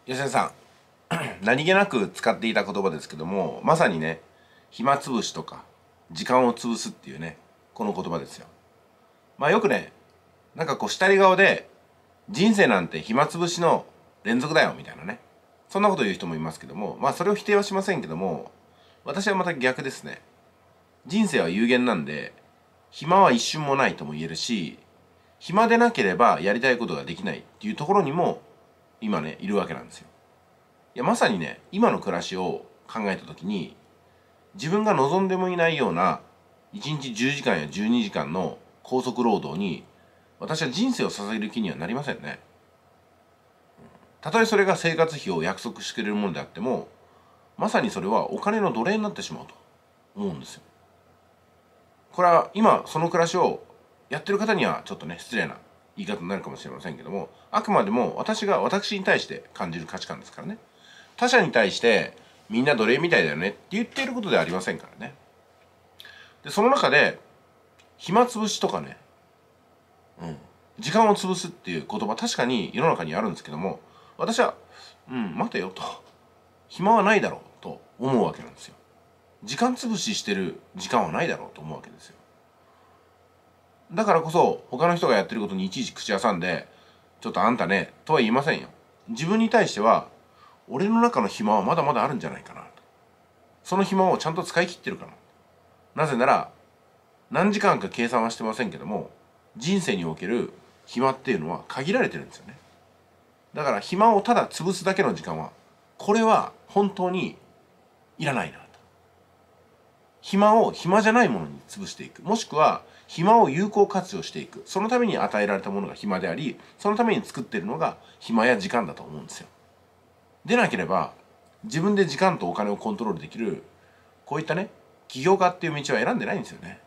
吉田さん何気なく使っていた言葉ですけども、まさにね、暇つぶしとか時間を潰すっていうね、この言葉ですよ。よくね、なんかこう下り顔で人生なんて暇つぶしの連続だよみたいなね、そんなこと言う人もいますけども、それを否定はしませんけども、私はまた逆ですね。人生は有限なんで、暇は一瞬もないとも言えるし、暇でなければやりたいことができないっていうところにも今ね、いるわけなんですよ。いや、まさにね、今の暮らしを考えた時に、自分が望んでもいないような1日10時間や12時間の拘束労働に私は人生を捧げる気にはなりませんね。たとえそれが生活費を約束してくれるものであっても、まさにそれはお金の奴隷になってしまうと思うんですよ。これは今その暮らしをやってる方にはちょっとね、失礼な言い方になるかもしれませんけども、あくまでも私が私に対して感じる価値観ですからね。他者に対してみんな奴隷みたいだよねって言っていることではありませんからね。でその中で暇つぶしとかね、時間を潰すっていう言葉、確かに世の中にあるんですけども、私は待てよと、暇はないだろうと思うわけなんですよ。時間潰ししてる時間はないだろうと思うわけですよ。だからこそ他の人がやってることにいちいち口挟んで、ちょっとあんたねとは言いませんよ。自分に対しては、俺の中の暇はまだまだあるんじゃないかなと。その暇をちゃんと使い切ってるかな。なぜなら何時間か計算はしてませんけども、人生における暇っていうのは限られてるんですよね。だから暇をただ潰すだけの時間は、これは本当にいらないなと。暇を暇じゃないものに潰していく、もしくは暇を有効活用していく、そのために与えられたものが暇であり、そのために作っているのが暇や時間だと思うんですよ。でなければ自分で時間とお金をコントロールできる、こういったね、起業家っていう道は選んでないんですよね。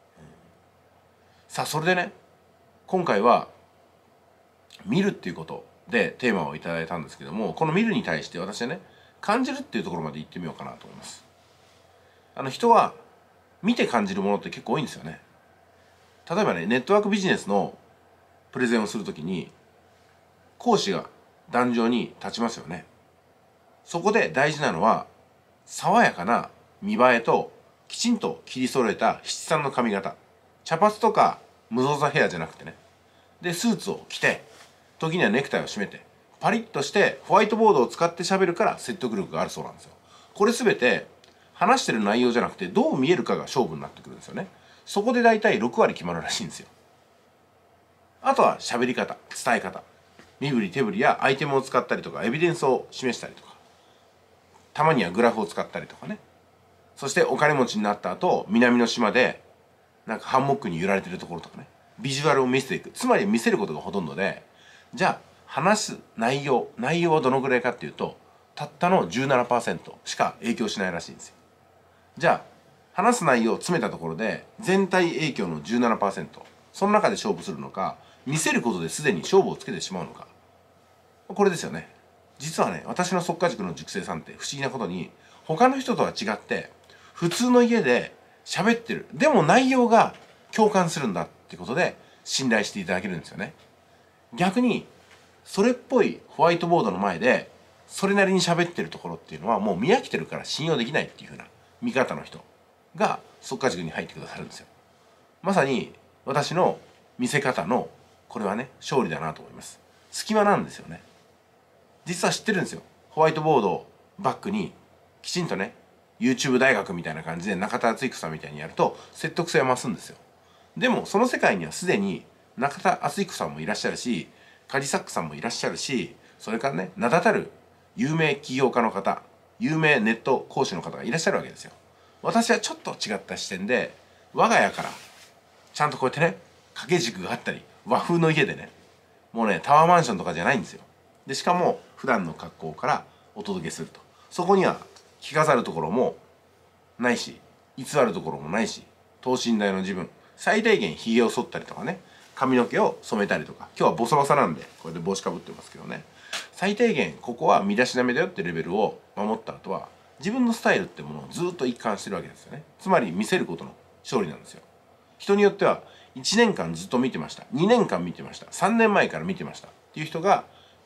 さあ、それでね、今回は見るっていうことでテーマをいただいたんですけども、この見るに対して私はね、感じるっていうところまで行ってみようかなと思います。人は見て感じるものって結構多いんですよね。例えばね、ネットワークビジネスのプレゼンをするときに講師が壇上に立ちますよね。そこで大事なのは、爽やかな見栄えときちんと切り揃えた七三の髪型、茶髪とか無造作ヘアじゃなくてね、でスーツを着て、時にはネクタイを締めてパリッとしてホワイトボードを使って喋るから説得力があるそうなんですよ。これ全て話してる内容じゃなくて、どう見えるかが勝負になってくるんですよね。そこで大体6割決まるらしいんですよ。あとは喋り方、伝え方、身振り手振りやアイテムを使ったりとか、エビデンスを示したりとか、たまにはグラフを使ったりとかね。そしてお金持ちになった後、南の島でなんかハンモックに揺られてるところとかね、ビジュアルを見せていく。つまり見せることがほとんどで、じゃあ話す内容はどのぐらいかっていうと、たったの 17% しか影響しないらしいんですよ。じゃあ話す内容を詰めたところで全体影響の 17%、 その中で勝負するのか、見せることですでに勝負をつけてしまうのか、これですよね。実はね、私の即家塾の塾生さんって不思議なことに、他の人とは違って普通の家で喋ってる、でも内容が共感するんだってことで信頼していただけるんですよね。逆にそれっぽいホワイトボードの前でそれなりに喋ってるところっていうのはもう見飽きてるから信用できないっていう風な見方の人が即家塾に入ってくださるんですよ。まさに私の見せ方のこれはね、勝利だなと思います。隙間なんですよね。実は知ってるんですよ。ホワイトボードをバックにきちんとね、 YouTube 大学みたいな感じで中田敦彦さんみたいにやると説得性は増すんですよ。でもその世界にはすでに中田敦彦さんもいらっしゃるし、カジサックさんもいらっしゃるし、それからね、名だたる有名起業家の方、有名ネット講師の方がいらっしゃるわけですよ。私はちょっと違った視点で、我が家からちゃんとこうやってね、掛け軸があったり、和風の家でね、もうね、タワーマンションとかじゃないんですよ。でしかも普段の格好からお届けすると、そこには着飾るところもないし、偽るところもないし、等身大の自分、最大限ひげを剃ったりとかね、髪の毛を染めたりとか、今日はボサボサなんでこれで帽子かぶってますけどね、最低限ここは身だしなみだよってレベルを守った後は、自分のスタイルってものをずっと一貫してるわけですよね。つまり見せることの勝利なんですよ。人によっては1年間ずっと見てました、2年間見てました、3年前から見てましたっていう人が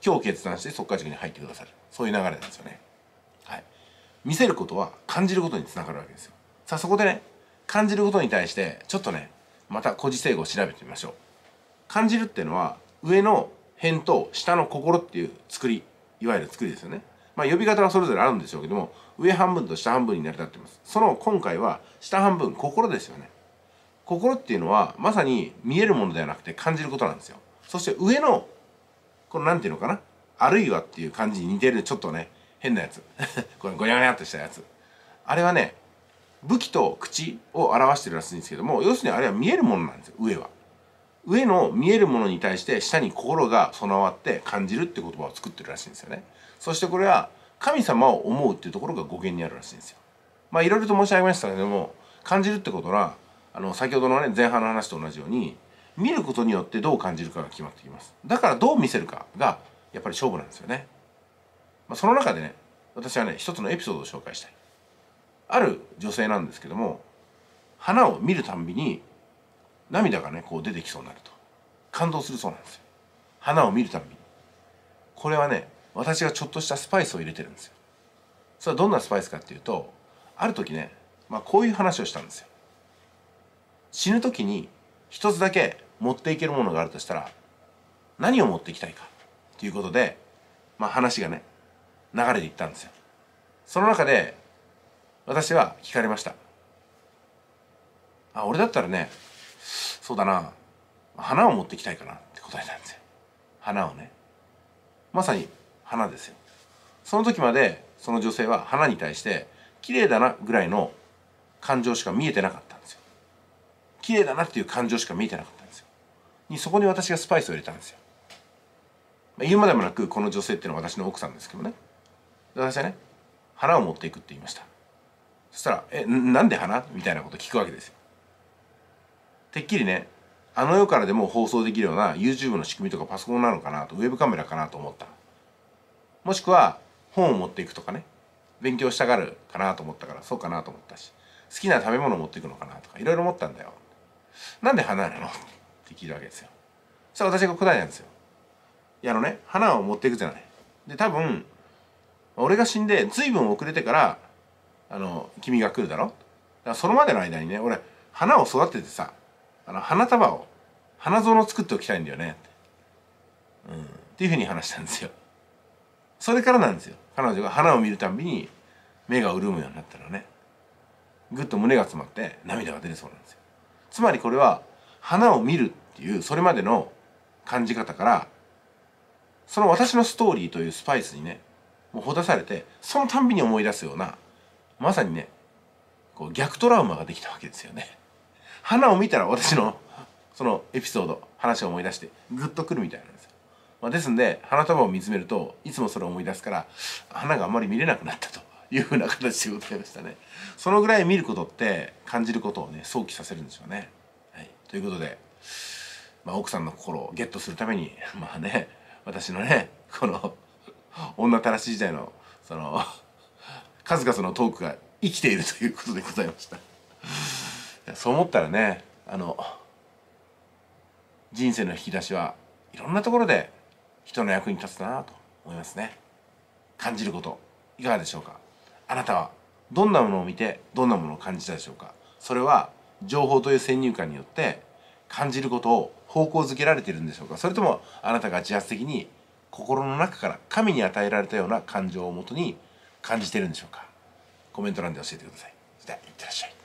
今日決断して速稼塾に入ってくださる、そういう流れなんですよね。はい、見せることは感じることにつながるわけですよ。さあそこでね、感じることに対してちょっとね、また古事成語を調べてみましょう。感じるっていうのは上の辺と下の心っていう作り、いわゆる作りですよね。まあ呼び方はそれぞれあるんでしょうけども、上半分と下半分に成り立っています。その今回は下半分、心ですよね。心っていうのはまさに見えるものではなくて感じることなんですよ。そして上のこのなんていうのかな、あるいはっていう感じに似てるちょっとね変なやつこれゴニャゴニャっとしたやつ、あれはね武器と口を表してるらしいんですけども、要するにあれは見えるものなんですよ。上は上の見えるものに対して下に心が備わって感じるって言葉を作ってるらしいんですよね。そしてこれは神様を思うっていうところが語源にあるらしいんですよ。まあいろいろと申し上げましたけども、感じるってことは先ほどのね前半の話と同じように見ることによってどう感じるかが決まってきます。だからどう見せるかがやっぱり勝負なんですよね。まあ、その中でね私はね一つのエピソードを紹介したい。ある女性なんですけども、花を見るたんびに涙がねこう出てきそうになると感動するそうなんですよ。花を見るたんびに。これはね私がちょっとしたスパイスを入れてるんですよ。それはどんなスパイスかっていうと、ある時ね、まあ、こういう話をしたんですよ。死ぬ時に一つだけ持っていけるものがあるとしたら何を持っていきたいかということで、まあ、話がね流れていったんですよ。その中で私は聞かれました。俺だったらね、そうだな、花を持ってきたいかなって答えたんですよ。花をね、まさに花ですよ。その時までその女性は花に対して綺麗だなぐらいの感情しか見えてなかったんですよ。綺麗だなっていう感情しか見えてなかったんですよ。そこに私がスパイスを入れたんですよ。言うまでもなくこの女性っていうのは私の奥さんですけどね。私はね花を持っていくって言いました。そしたらなんで花みたいなこと聞くわけですよ。てっきりねあの世からでも放送できるような YouTube の仕組みとかパソコンなのかなと、ウェブカメラかなと思った。もしくは本を持っていくとかね、勉強したがるかなと思ったからそうかなと思ったし、好きな食べ物を持っていくのかなとかいろいろ思ったんだよ。なんで花なのって聞いたわけですよ。そしたら私が答えたんですよ。いや花を持っていくじゃない。で多分俺が死んで随分遅れてから君が来るだろ。だからそのまでの間にね俺花を育ててさ、花束を花園を作っておきたいんだよねっていうふうに話したんですよ。それからなんですよ。彼女が花を見るたんびに目が潤むようになったらね、ぐっと胸が詰まって涙が出るそうなんですよ。つまりこれは花を見るっていうそれまでの感じ方から、その私のストーリーというスパイスにねもうほだされて、そのたんびに思い出すようなまさにねこう逆トラウマができたわけですよね。花を見たら私のそのエピソード話を思い出してグッとくるみたいなんですよ。ですんで花束を見つめるといつもそれを思い出すから花があんまり見れなくなったというふうな形でございましたね。そのぐらい見ることって感じることをね想起させるんでしょうね。はい、ということで、奥さんの心をゲットするために私のねこの女たらし時代のその数々のトークが生きているということでございました。そう思ったらね人生の引き出しはいろんなところで人の役に立つなと思いますね。感じることいかがでしょうか。あなたはどんなものを見てどんなものを感じたでしょうか。それは情報という先入観によって感じることを方向づけられているんでしょうか。それともあなたが自発的に心の中から神に与えられたような感情をもとに感じているんでしょうか。コメント欄で教えてください。それではいってらっしゃい。